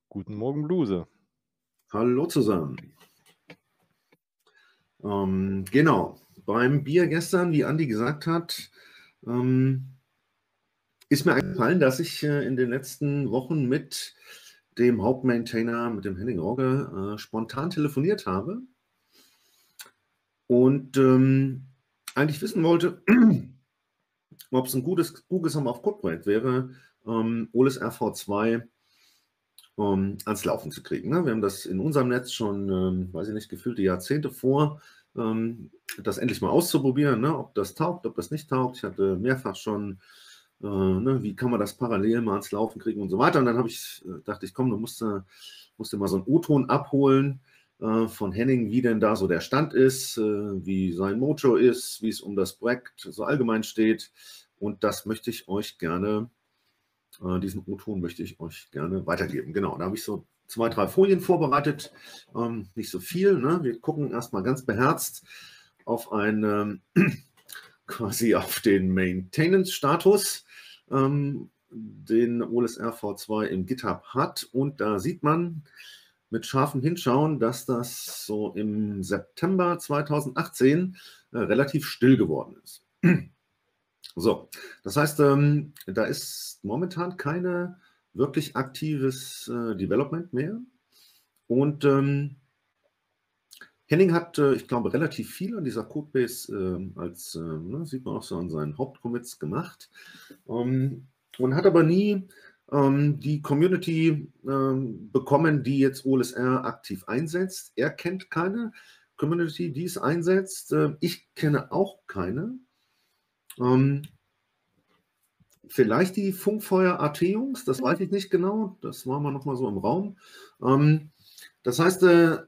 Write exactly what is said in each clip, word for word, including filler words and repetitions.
Guten Morgen, Bluse. Hallo zusammen. Ähm, genau, beim Bier gestern, wie Andi gesagt hat, ähm, ist mir eingefallen, dass ich äh, in den letzten Wochen mit dem Hauptmaintainer, mit dem Henning Orge, äh, spontan telefoniert habe und ähm, eigentlich wissen wollte, ob es ein gutes Google auf Code-Projekt wäre, ähm, O L E S R V zwei um, ans Laufen zu kriegen. Ne? Wir haben das in unserem Netz schon, ähm, weiß ich nicht, gefühlte Jahrzehnte vor, ähm, das endlich mal auszuprobieren, ne? Ob das taugt, ob das nicht taugt. Ich hatte mehrfach schon, äh, ne? Wie kann man das parallel mal ans Laufen kriegen und so weiter. Und dann habe ich, äh, dachte ich, komm, du musst, äh, musst dir mal so einen O-Ton abholen äh, von Henning, wie denn da so der Stand ist, äh, wie sein Mojo ist, wie es um das Projekt so allgemein steht. Und das möchte ich euch gerne Diesen O-Ton möchte ich euch gerne weitergeben. Genau, da habe ich so zwei, drei Folien vorbereitet. Ähm, nicht so viel. Ne? Wir gucken erstmal ganz beherzt auf einen, quasi auf den Maintenance-Status, ähm, den O L E S R V zwei im GitHub hat. Und da sieht man mit scharfem Hinschauen, dass das so im September zweitausendachtzehn äh, relativ still geworden ist. So, das heißt, ähm, da ist momentan keine wirklich aktives äh, Development mehr. Und ähm, Henning hat, äh, ich glaube, relativ viel an dieser Codebase äh, als, äh, ne, sieht man auch so an seinen Hauptcommits gemacht ähm, und hat aber nie ähm, die Community ähm, bekommen, die jetzt O L E S R aktiv einsetzt. Er kennt keine Community, die es einsetzt. Äh, ich kenne auch keine. Ähm, Vielleicht die Funkfeuer A T-Jungs, das weiß ich nicht genau, das war mal noch mal so im Raum. Ähm, das heißt, äh,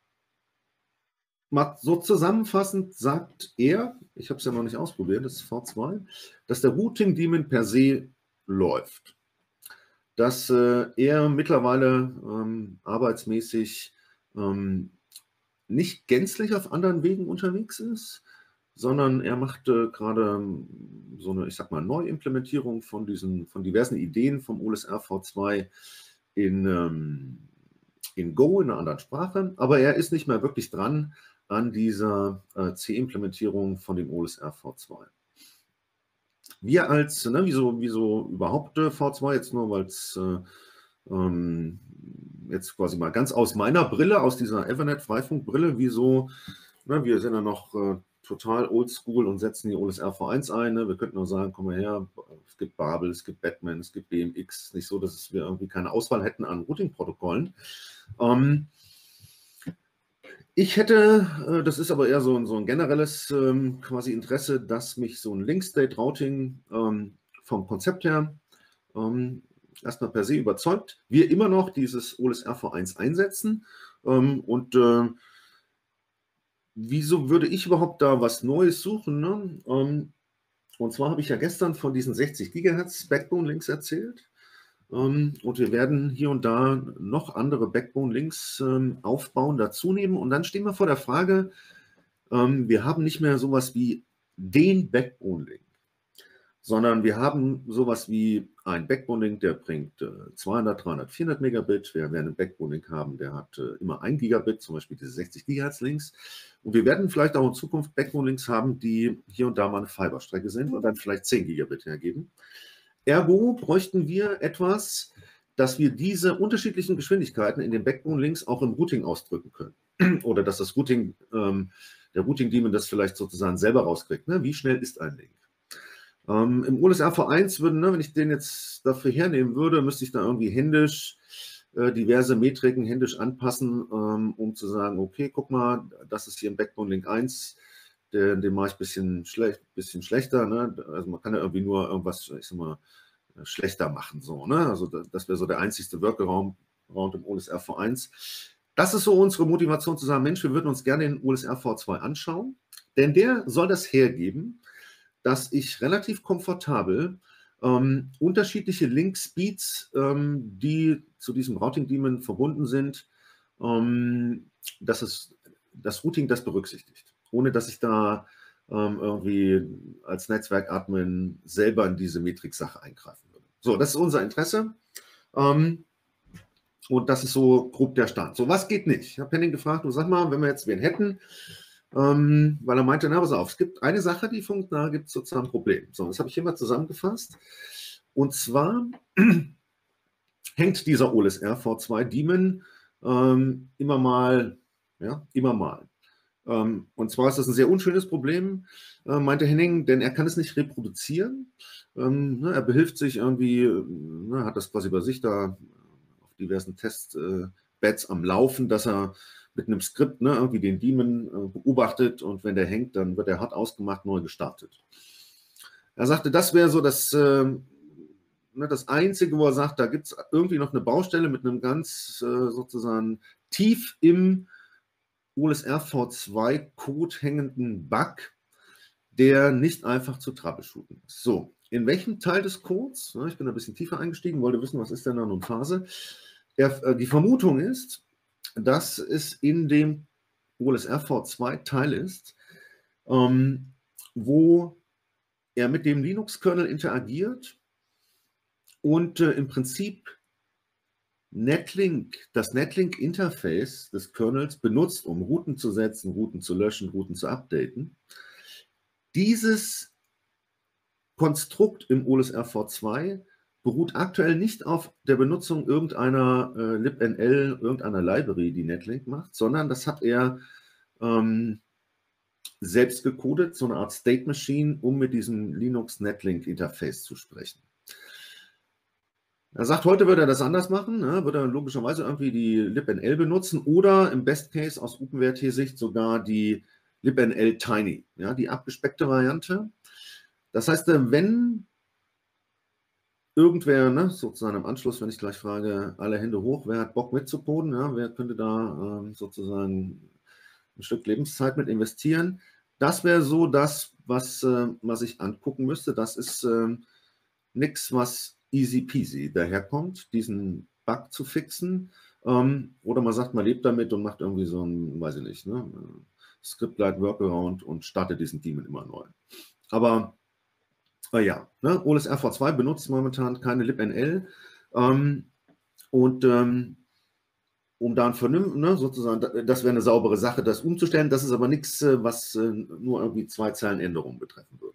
mal so zusammenfassend sagt er, ich habe es ja noch nicht ausprobiert, das ist V zwei, dass der Routing Daemon per se läuft. Dass äh, er mittlerweile ähm, arbeitsmäßig ähm, nicht gänzlich auf anderen Wegen unterwegs ist, sondern er macht äh, gerade so eine, ich sag mal, Neuimplementierung von diesen, von diversen Ideen vom O L E S R V zwei in, ähm, in Go, in einer anderen Sprache, aber er ist nicht mehr wirklich dran an dieser äh, C-Implementierung von dem O L E S R V zwei. Wir als, ne, wieso, wieso überhaupt äh, V zwei, jetzt nur, weil es äh, ähm, jetzt quasi mal ganz aus meiner Brille, aus dieser Ethernet-Freifunkbrille, wieso, ne, wir sind ja noch äh, total oldschool und setzen die O L E S R V eins ein. Ne? Wir könnten nur sagen, komm mal her, es gibt Babel, es gibt Batman, es gibt B M X. Nicht so, dass wir irgendwie keine Auswahl hätten an Routing-Protokollen. Ähm, ich hätte, äh, das ist aber eher so ein, so ein generelles ähm, quasi Interesse, dass mich so ein Link-State-Routing ähm, vom Konzept her ähm, erstmal per se überzeugt. Wir immer noch dieses O L E S R V eins einsetzen ähm, und äh, wieso würde ich überhaupt da was Neues suchen? Ne? Ähm, und zwar habe ich ja gestern von diesen sechzig Gigahertz Backbone-Links erzählt. Ähm, und wir werden hier und da noch andere Backbone-Links ähm, aufbauen, dazu nehmen. Und dann stehen wir vor der Frage, ähm, wir haben nicht mehr sowas wie den Backbone-Link, sondern wir haben sowas wie einen Backbone-Link, der bringt äh, zweihundert, dreihundert, vierhundert Megabit. Wir werden einen Backbone-Link haben, der hat äh, immer ein Gigabit, zum Beispiel diese sechzig Gigahertz-Links. Und wir werden vielleicht auch in Zukunft Backbone-Links haben, die hier und da mal eine Fiberstrecke sind und dann vielleicht zehn Gigabit hergeben. Ergo bräuchten wir etwas, dass wir diese unterschiedlichen Geschwindigkeiten in den Backbone-Links auch im Routing ausdrücken können. Oder dass das Routing, ähm, der Routing-Daemon das vielleicht sozusagen selber rauskriegt. Ne? Wie schnell ist ein Link? Ähm, Im O L E S R V eins würden, ne, wenn ich den jetzt dafür hernehmen würde, müsste ich da irgendwie händisch äh, diverse Metriken händisch anpassen, ähm, um zu sagen, okay, guck mal, das ist hier im Backbone-Link eins, den, den mache ich ein bisschen, schlecht, bisschen schlechter. Ne? Also man kann ja irgendwie nur irgendwas, ich sag mal, schlechter machen. So, ne? Also das, das wäre so der einzigste Workaround im O L E S R V eins. Das ist so unsere Motivation zu sagen, Mensch, wir würden uns gerne den O L E S R V zwei anschauen, denn der soll das hergeben, dass ich relativ komfortabel ähm, unterschiedliche Link-Speeds, ähm, die zu diesem Routing-Daemon verbunden sind, ähm, dass es, das Routing das berücksichtigt, ohne dass ich da ähm, irgendwie als Netzwerk-Admin selber in diese Metrik-Sache eingreifen würde. So, das ist unser Interesse. Ähm, Und das ist so grob der Stand. So, was geht nicht? Ich habe Henning gefragt, du sag mal, wenn wir jetzt wen hätten, ähm, weil er meinte, na, pass auf, es gibt eine Sache, die funkt, da gibt es sozusagen ein Problem. So, das habe ich hier mal zusammengefasst. Und zwar hängt dieser O L S R V zwei Daemon ähm, immer mal, ja, immer mal. Ähm, und zwar ist das ein sehr unschönes Problem, äh, meinte Henning, denn er kann es nicht reproduzieren. Ähm, ne, er behilft sich irgendwie, ne, hat das quasi bei sich da auf diversen Testbeds äh, am Laufen, dass er mit einem Skript ne, irgendwie den Daemon äh, beobachtet und wenn der hängt, dann wird er hart ausgemacht, neu gestartet. Er sagte, das wäre so das, äh, ne, das Einzige, wo er sagt, da gibt es irgendwie noch eine Baustelle mit einem ganz äh, sozusagen tief im O L S R V zwei Code hängenden Bug, der nicht einfach zu troubleshooten ist. So, in welchem Teil des Codes, ich bin ein bisschen tiefer eingestiegen, wollte wissen, was ist denn da nun Phase? Er, die Vermutung ist, dass es in dem O L S R V zwei Teil ist, ähm, wo er mit dem Linux-Kernel interagiert und äh, im Prinzip Netlink, das Netlink-Interface des Kernels benutzt, um Routen zu setzen, Routen zu löschen, Routen zu updaten. Dieses Konstrukt im O L S R V zwei beruht aktuell nicht auf der Benutzung irgendeiner äh, libnl, irgendeiner Library, die Netlink macht, sondern das hat er ähm, selbst gecodet, so eine Art State Machine, um mit diesem Linux Netlink Interface zu sprechen. Er sagt, heute würde er das anders machen, ne? Würde er logischerweise irgendwie die libnl benutzen oder im Best Case aus OpenWrt-Sicht sogar die libnl Tiny, ja, die abgespeckte Variante. Das heißt, wenn irgendwer, ne, sozusagen im Anschluss, wenn ich gleich frage, alle Hände hoch, wer hat Bock mitzucoden, ja, wer könnte da ähm, sozusagen ein Stück Lebenszeit mit investieren, das wäre so das, was, äh, was ich angucken müsste. Das ist äh, nichts, was easy peasy daherkommt, diesen Bug zu fixen. Ähm, oder man sagt, man lebt damit und macht irgendwie so ein, weiß ich nicht, ne, Script-like Workaround und startet diesen Daemon immer neu. Aber äh, ja, ne, O L S R V zwei benutzt momentan keine libnl. Ähm, und ähm, um da ein vernünftig, ne, sozusagen, das wäre eine saubere Sache, das umzustellen. Das ist aber nichts, was äh, nur irgendwie zwei Zeilen Änderungen betreffen würde.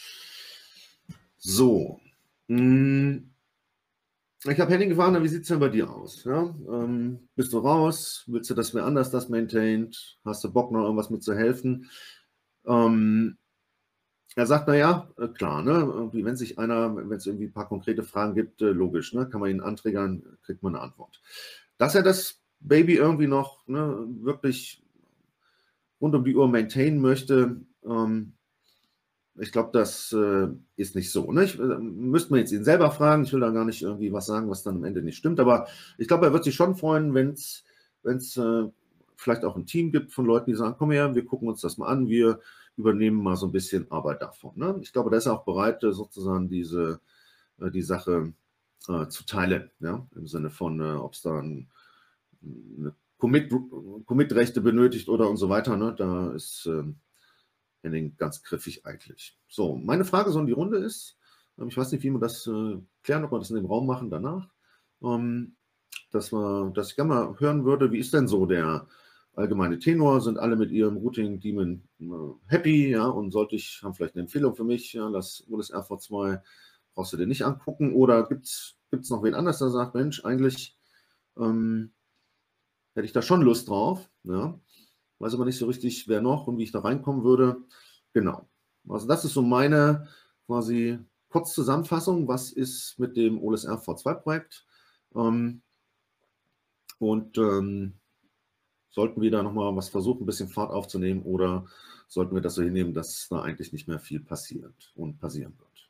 So. Hm. Ich habe Henning gefragt, wie sieht es denn bei dir aus? Ja? Ähm, bist du raus? Willst du, dass wer anders das maintaint? Hast du Bock, noch irgendwas mitzuhelfen? Ähm, er sagt, naja, klar, ne? Irgendwie, wenn sich einer, wenn es irgendwie ein paar konkrete Fragen gibt, äh, logisch, ne? Kann man ihn anträgern, kriegt man eine Antwort. Dass er das Baby irgendwie noch ne, wirklich rund um die Uhr maintainen möchte, ähm, ich glaube, das äh, ist nicht so. Ne? Ich, äh, müsste man jetzt ihn selber fragen. Ich will da gar nicht irgendwie was sagen, was dann am Ende nicht stimmt. Aber ich glaube, er wird sich schon freuen, wenn es äh, vielleicht auch ein Team gibt von Leuten, die sagen, komm her, wir gucken uns das mal an, wir übernehmen mal so ein bisschen Arbeit davon. Ne? Ich glaube, der ist auch bereit, äh, sozusagen diese, äh, die Sache äh, zu teilen. Ja? Im Sinne von, äh, ob es da ein, eine Commit-Rechte benötigt oder und so weiter. Ne? Da ist äh, Henning ganz griffig eigentlich. So, meine Frage so in die Runde ist, ähm, ich weiß nicht, wie wir das äh, klären, ob wir das in dem Raum machen danach, ähm, dass, wir, dass ich gerne mal hören würde, wie ist denn so der allgemeine Tenor? Sind alle mit ihrem Routing-Daemon äh, happy? Ja, und sollte ich, haben vielleicht eine Empfehlung für mich, ja, das O L S R V zwei brauchst du dir nicht angucken, oder gibt es noch wen anders, der sagt, Mensch, eigentlich ähm, hätte ich da schon Lust drauf, ja. Weiß aber nicht so richtig, wer noch und wie ich da reinkommen würde. Genau. Also das ist so meine quasi Kurzzusammenfassung. Was ist mit dem O L S R V zwei Projekt? Ähm, und ähm, sollten wir da nochmal was versuchen, ein bisschen Fahrt aufzunehmen, oder sollten wir das so hinnehmen, dass da eigentlich nicht mehr viel passiert und passieren wird?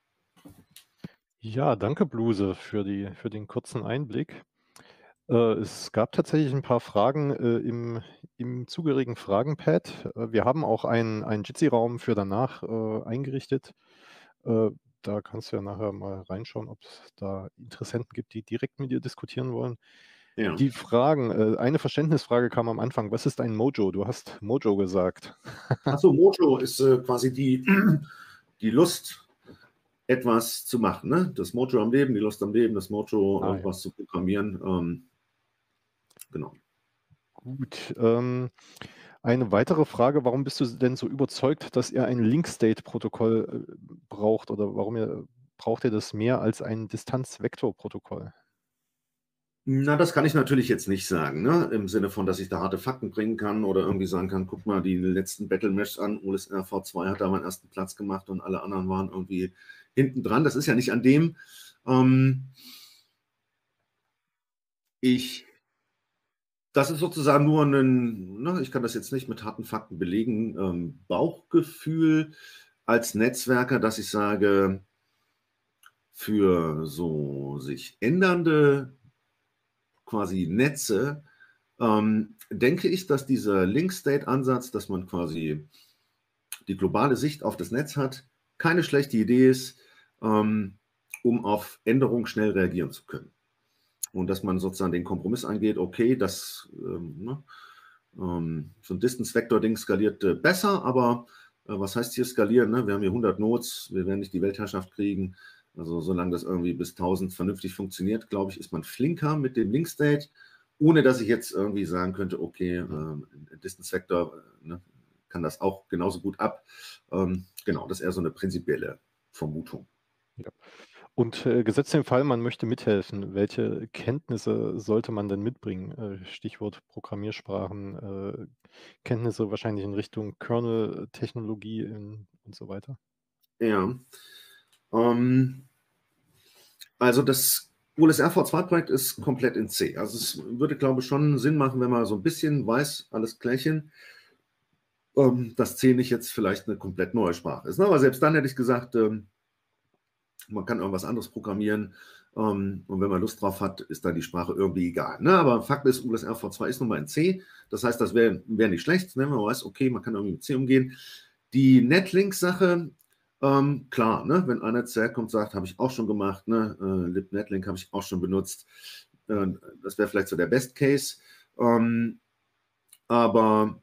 Ja, danke Bluse für die für den kurzen Einblick. Äh, es gab tatsächlich ein paar Fragen, äh, im im zugehörigen Fragenpad. Äh, wir haben auch einen einen Jitsi-Raum für danach, äh, eingerichtet. Äh, da kannst du ja nachher mal reinschauen, ob es da Interessenten gibt, die direkt mit dir diskutieren wollen. Ja. Die Fragen äh, eine Verständnisfrage kam am Anfang: „Was ist ein Mojo?“ Du hast Mojo gesagt. Achso, Mojo ist äh, quasi die, die Lust, etwas zu machen. Ne? Das Mojo am Leben, die Lust am Leben, das Mojo, Ah ja. irgendwas zu programmieren. Ähm, genau. Gut, ähm, eine weitere Frage, warum bist du denn so überzeugt, dass ihr ein Link-State-Protokoll, äh, braucht oder warum ihr braucht ihr das mehr als ein Distanz-Vektor-Protokoll? Na, das kann ich natürlich jetzt nicht sagen, ne? Im Sinne von, dass ich da harte Fakten bringen kann oder irgendwie sagen kann: „Guck mal die letzten Battle Meshs an, O S R V zwei hat da meinen ersten Platz gemacht und alle anderen waren irgendwie hinten dran.“ Das ist ja nicht an dem. Ähm ich das ist sozusagen nur 'nen ne, ich kann das jetzt nicht mit harten Fakten belegen, ähm, Bauchgefühl als Netzwerker, dass ich sage für so sich ändernde quasi Netze, ähm, denke ich, dass dieser Link-State-Ansatz, dass man quasi die globale Sicht auf das Netz hat, keine schlechte Idee ist, ähm, um auf Änderungen schnell reagieren zu können. Und dass man sozusagen den Kompromiss eingeht, okay, das, ähm, ne, ähm, so 'n Distance-Vektor-Ding skaliert, äh, besser, aber, äh, was heißt hier skalieren, ne? Wir haben hier hundert Nodes, wir werden nicht die Weltherrschaft kriegen. Also, solange das irgendwie bis tausend vernünftig funktioniert, glaube ich, ist man flinker mit dem Link-State, ohne dass ich jetzt irgendwie sagen könnte: „Okay, ähm, Distance-Vektor, äh, ne, kann das auch genauso gut ab.“ Ähm, genau, das ist eher so 'ne prinzipielle Vermutung. Ja. Und, äh, gesetzt den Fall, man möchte mithelfen, welche Kenntnisse sollte man denn mitbringen? Äh, Stichwort Programmiersprachen, äh, Kenntnisse wahrscheinlich in Richtung Kernel-Technologie, ähm, und so weiter. Ja. Ähm also, das O S R V zwei Projekt ist komplett in C. Also, es würde, glaube ich, schon Sinn machen, wenn man so 'n bisschen weiß, alles klärchen ähm, dass C nicht jetzt vielleicht 'ne komplett neue Sprache ist, ne? Aber selbst dann hätte ich gesagt, ähm man kann irgendwas anderes programmieren, ähm, und wenn man Lust drauf hat, ist dann die Sprache irgendwie egal, ne? Aber Fakt ist, O S R V zwei ist nun mal in C. Das heißt, das wäre wäre nicht schlecht, ne, wenn man weiß, okay, man kann irgendwie mit C umgehen. Die Netlink-Sache, ähm, klar, ne, wenn einer jetzt herkommt und sagt: „Habe ich auch schon gemacht, ne, äh, libnetlink habe ich auch schon benutzt.“ Äh, das wäre vielleicht so der Best Case. Ähm, aber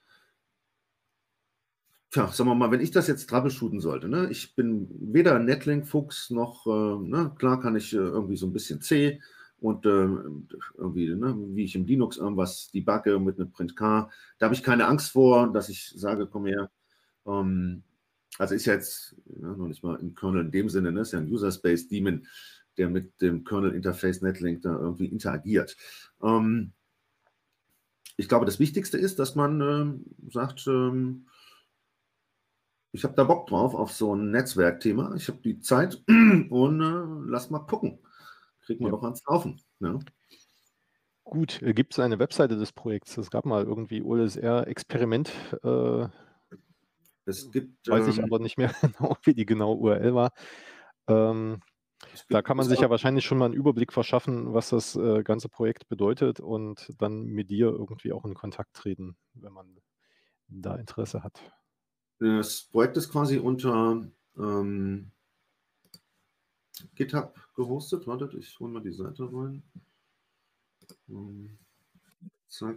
Tja, sagen wir mal, wenn ich das jetzt troubleshooten sollte, ne? Ich bin weder Netlink-Fuchs noch, äh ne, klar kann ich, äh, irgendwie so 'n bisschen C und, ähm, irgendwie, ne, wie ich im Linux irgendwas debugge mit 'nem Print K. Da habe ich keine Angst vor, dass ich sage: „Komm her.“ Ähm, also, ist ja jetzt, ne, noch nicht mal im Kernel in dem Sinne, ne? Ist ja 'n User Space Daemon, der mit dem Kernel-Interface Netlink da irgendwie interagiert. Ähm ich glaube, das Wichtigste ist, dass man, ähm, sagt, ähm „Ich habe da Bock drauf auf so 'n Netzwerkthema. Ich habe die Zeit und, äh, lass mal gucken. Kriegen wir Ja. doch ans Laufen“, ne? Gut, äh, gibt's eine Webseite des Projekts? Es gab mal irgendwie O S R-Experiment, äh Es gibt, weiß ich ähm aber nicht mehr genau, wie die genaue U R L war. Ähm, es da gibt kann man ist sich auch ja wahrscheinlich schon mal 'n Überblick verschaffen, was das, äh, ganze Projekt bedeutet und dann mit dir irgendwie auch in Kontakt treten, wenn man da Interesse hat. Das Projekt ist quasi unter, ähm GitHub gehostet. Wartet, ich hole mal die Seite rein. Ähm, zack.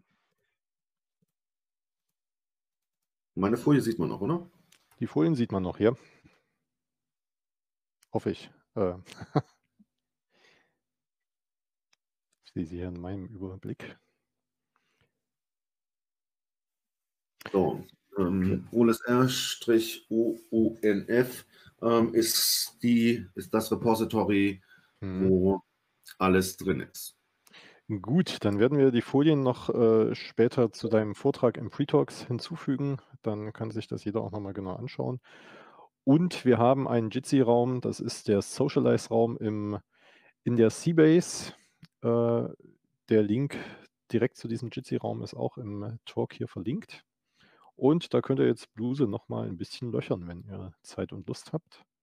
Meine Folie sieht man noch, oder? Die Folien sieht man noch, ja. Hoffe ich. Äh Ich sehe sie hier in meinem Überblick. So, Okay. ähm, OLSR-OONF, ähm, ist die ist das Repository, Mhm. wo alles drin ist. Gut, dann werden wir die Folien noch, äh, später zu deinem Vortrag im Pretalks hinzufügen. Dann kann sich das jeder auch noch mal genau anschauen. Und wir haben einen Jitsi-Raum, das ist der Socialize-Raum im in der C-Base. Äh, der Link direkt zu diesem Jitsi-Raum ist auch im Talk hier verlinkt. Und da könnt ihr jetzt Bluse noch mal 'n bisschen löchern, wenn ihr Zeit und Lust habt.